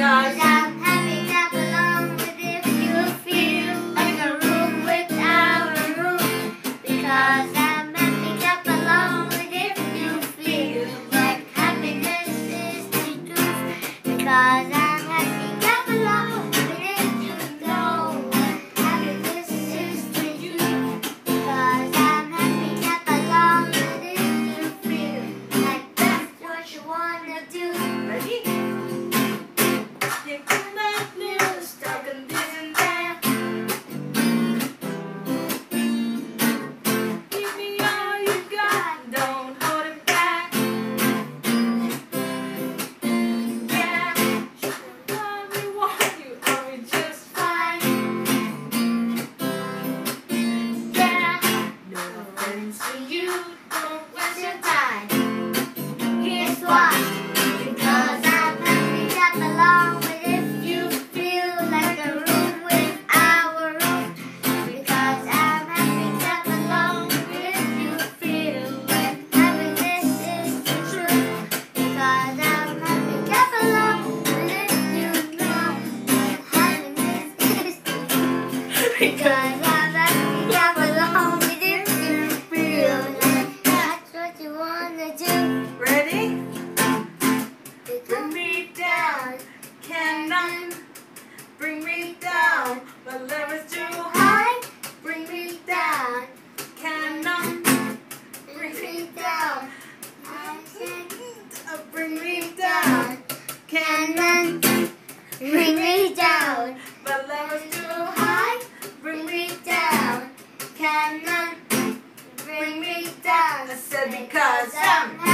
Because I'm happy, clap along with if you feel like a room without a roof. Because I'm happy, clap along with if you feel like happiness is the truth. Because I'm happy, clap along with if you know happiness is the truth. Because I'm happy, clap along with if you feel like that's what you wanna do. Ready? You can make news, talking this and that. Give me all you got, don't hold it back. Yeah, love you, want you, are we just fine? Yeah, no offense to you, don't waste your time. Here's why. Because I'm happy, clap along with if you feel like a room without a roof. Because I'm happy, clap along with if you feel like happiness is the truth. Because I'm happy, clap along with if you know that happiness is the truth. Because I'm happy, clap along with if you feel like that's what you wanna do. Ready? Bring me down, cannot bring me down. My love is too high. Bring me down, cannot bring me down. I said, bring me down. cannot bring me down. My love is too high. Bring me down. Cannot bring me down. I said because I'm happy.